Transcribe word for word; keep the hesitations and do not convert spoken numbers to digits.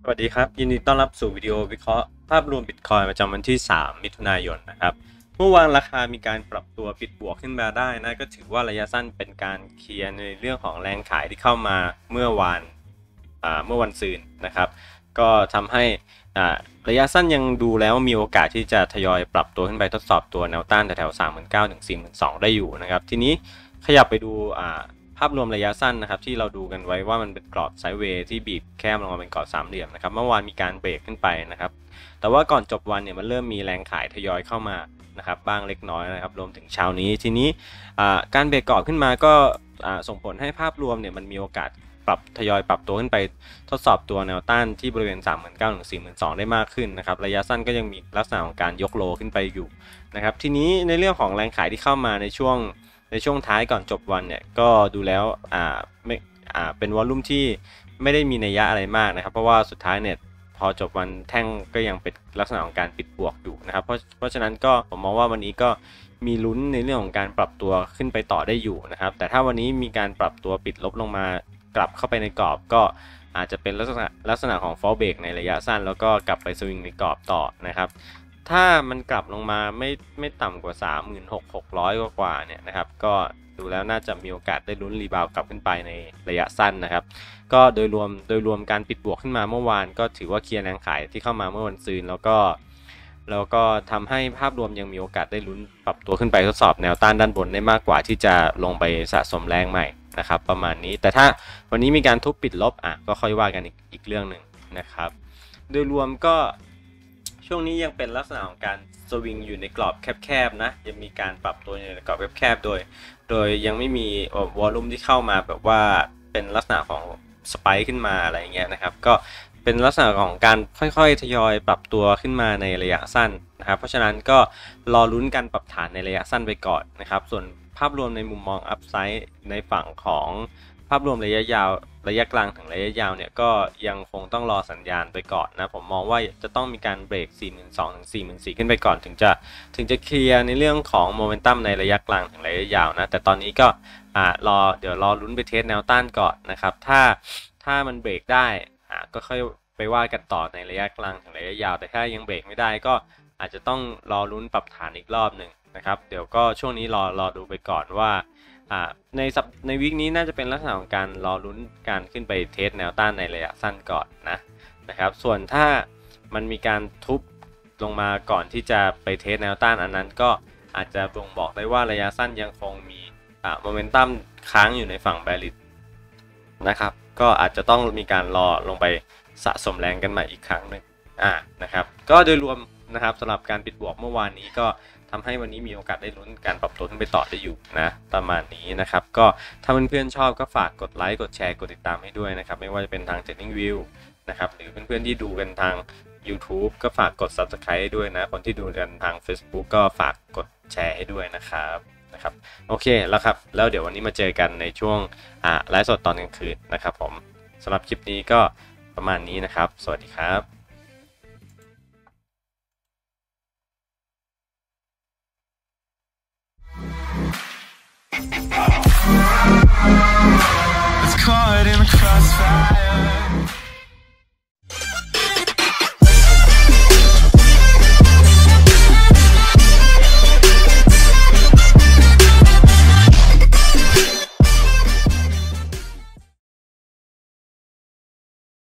วัสดีครับยินดีต้อนรับสู่วิดีโอวิเคราะห์ภาพรวม Bitcoin ประจำวันที่สามมิถุนายนนะครับเมื่อวานราคามีการปรับตัวปิดบวกขึ้นมาได้นะก็ถือว่าระยะสั้นเป็นการเคลียร์ในเรื่องของแรงขายที่เข้ามาเมื่อวานเมื่อวันซืนนะครับก็ทำให้ระยะสั้นยังดูแล้วมีโอกาสที่จะทยอยปรับตัวขึ้นไปทดสอบตัวแนวต้านแถวๆ สามหมื่นเก้าพัน ถึง สี่หมื่นสองพัน ได้อยู่นะครับทีนี้ขยับไปดูภาพรวมระยะสั้นนะครับที่เราดูกันไว้ว่ามันเป็นกรอบไซด์เวย์ที่บีบแคบลงมาเป็นกรอบสามเหลี่ยมนะครับเมื่อวานมีการเบรกขึ้นไปนะครับแต่ว่าก่อนจบวันเนี่ยมันเริ่มมีแรงขายทยอยเข้ามานะครับบ้างเล็กน้อยนะครับรวมถึงเช้านี้ทีนี้การเบรกกรอบขึ้นมาก็ส่งผลให้ภาพรวมเนี่ยมันมีโอกาสปรับทยอยปรับตัวขึ้นไปทดสอบตัวแนวต้านที่บริเวณ สามหมื่นเก้าพัน ถึง สี่หมื่นสองพัน ได้มากขึ้นนะครับระยะสั้นก็ยังมีลักษณะของการยกโลขึ้นไปอยู่นะครับทีนี้ในเรื่องของแรงขายที่เข้ามาในช่วงในช่วงท้ายก่อนจบวันเนี่ยก็ดูแล้วอ่าไม่อ่าเป็นวอลลุ่มที่ไม่ได้มีนัยยะอะไรมากนะครับเพราะว่าสุดท้ายเนี่ยพอจบวันแท่งก็ยังเป็นลักษณะของการปิดบวกอยู่นะครับเพราะเพราะฉะนั้นก็ผมมองว่าวันนี้ก็มีลุ้นในเรื่องของการปรับตัวขึ้นไปต่อได้อยู่นะครับแต่ถ้าวันนี้มีการปรับตัวปิดลบลงมากลับเข้าไปในกรอบก็อาจจะเป็นลักษณะลักษณะของ fall break ในระยะสั้นแล้วก็กลับไปสวิงในกรอบต่อนะครับถ้ามันกลับลงมาไม่ไม่ต่ำกว่า สามหมื่นหกพัน หกร้อย กว่ากว่าเนี่ยนะครับก็ดูแล้วน่าจะมีโอกาสได้ลุ้นรีบาวกลับขึ้นไปในระยะสั้นนะครับก็โดยรวมโดยรวมการปิดบวกขึ้นมาเมื่อวานก็ถือว่าเคลียร์แรงขายที่เข้ามาเมื่อวันซืนแล้วก็แล้วก็ทำให้ภาพรวมยังมีโอกาสได้ลุ้นปรับตัวขึ้นไปทดสอบแนวต้านด้านบนได้มากกว่าที่จะลงไปสะสมแรงใหม่นะครับประมาณนี้แต่ถ้าวันนี้มีการทุบปิดลบอ่ะก็ค่อยว่ากันอีกอีกเรื่องหนึ่งนะครับโดยรวมก็ช่วงนี้ยังเป็นลักษณะของการสวิงอยู่ในกรอบแคบๆนะยังมีการปรับตัวในกรอบแคบๆโดยโดยยังไม่มีวอลลุ่มที่เข้ามาแบบว่าเป็นลักษณะของสไปค์ขึ้นมาอะไรเงี้ยนะครับก็เป็นลักษณะของการค่อยๆทยอยปรับตัวขึ้นมาในระยะสั้นนะครับเพราะฉะนั้นก็รอลุ้นการปรับฐานในระยะสั้นไปก่อนนะครับส่วนภาพรวมในมุมมองอัพไซด์ในฝั่งของภาพรวมระยะยาวระยะกลางถึงระยะยาวเนี่ยก็ยังคงต้องรอสัญญาณไปก่อนนะผมมองว่าจะต้องมีการเบรก สี่หมื่นสองพัน ถึง สี่หมื่นสี่พัน ขึ้นไปก่อนถึงจะถึงจะเคลียร์ในเรื่องของโมเมนตัมในระยะกลางถึงระยะยาวนะแต่ตอนนี้ก็อ่ารอเดี๋ยวรอลุ้นไปเทสแนวต้านก่อนนะครับถ้าถ้ามันเบรกได้อ่าก็ค่อยไปว่ากันต่อในระยะกลางถึงระยะยาวแต่ถ้ายังเบรกไม่ได้ก็อาจจะต้องรอลุ้นปรับฐานอีกรอบหนึ่งนะครับเดี๋ยวก็ช่วงนี้รอรอดูไปก่อนว่าในสัปในวีคนี้น่าจะเป็นลักษณะของการรอลุ้นการขึ้นไปเทสแนวต้านในระยะสั้นก่อนนะนะครับส่วนถ้ามันมีการทุบลงมาก่อนที่จะไปเทสแนวต้านอันนั้นก็อาจจะบ่งบอกได้ว่าระยะสั้นยังคงมีโมเมนตัมค้างอยู่ในฝั่งแบริชนะครับก็อาจจะต้องมีการรอลงไปสะสมแรงกันใหม่อีกครั้งหนึ่งอ่านะครับก็โดยรวมนะครับสำหรับการปิดบวกเมื่อวานนี้ก็ทำให้วันนี้มีโอกาสได้ลุ้นการปรับตัวขึ้นไปต่อได้อยู่นะประมาณนี้นะครับก็ถ้าเพื่อนๆชอบก็ฝากกดไลค์กดแชร์กดติดตามให้ด้วยนะครับไม่ว่าจะเป็นทาง TradingView นะครับหรือเพื่อนๆที่ดูกันทาง YouTube ก็ฝากกด ซับสไครบ์ ให้ด้วยนะคนที่ดูกันทาง Facebook ก็ฝากกดแชร์ให้ด้วยนะครับนะครับโอเคแล้วครับแล้วเดี๋ยววันนี้มาเจอกันในช่วงอ่าไลฟ์สดตอนกลางคืนนะครับผมสำหรับคลิปนี้ก็ประมาณนี้นะครับสวัสดีครับCaught in the crossfire